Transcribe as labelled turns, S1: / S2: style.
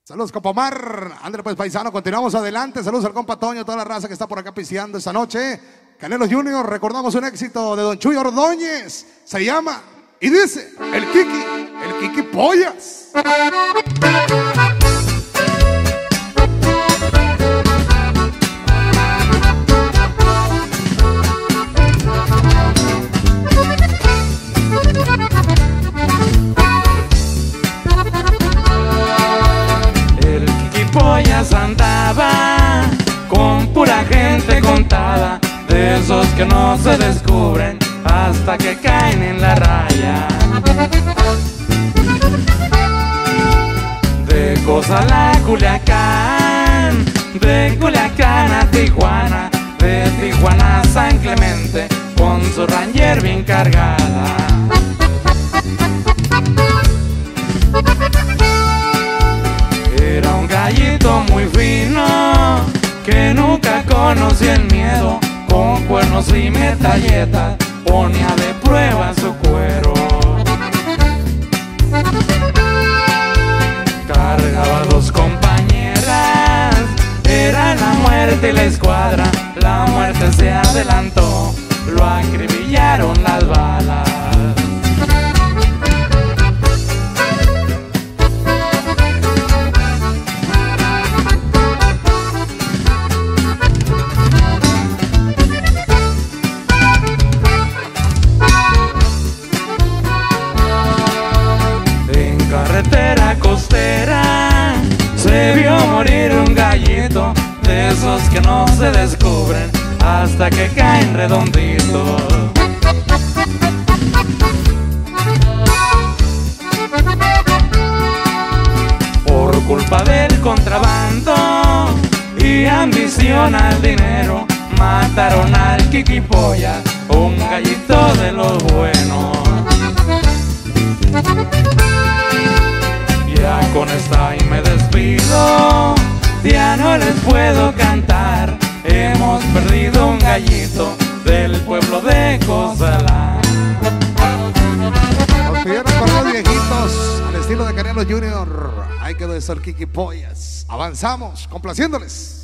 S1: Saludos, compa Omar. Ándale pues, paisano, continuamos adelante. Saludos al compa Toño, toda la raza que está por acá pisteando esta noche. Canelo Junior, recordamos un éxito de Don Chuy Ordóñez. Se llama y dice el Kiki Pollas.
S2: Pollas andaba con pura gente contada, de esos que no se descubren hasta que caen en la raya. De Cozalá a Culiacán, de Culiacán a Tijuana, de Tijuana a San Clemente, con su Ranger bien cargada. Era un gallito muy fino, que nunca conocía el miedo, con cuernos y metralletas, ponía de prueba su cuero. Cargaba dos compañeras, era la muerte y la escuadra, la muerte se adelantó, lo acribillaron las balas. Carretera costera se vio morir un gallito, de esos que no se descubren hasta que caen redonditos. Por culpa del contrabando y ambición al dinero, mataron al Kiki Pollas, un gallito de los buenos. Ya con esta y me despido, ya no les puedo cantar. Hemos perdido un gallito del pueblo de Cozalá.
S1: Nos pidieron con los viejitos al estilo de Canelo Junior. Ahí quedó eso el Kiki Pollas. Avanzamos, complaciéndoles.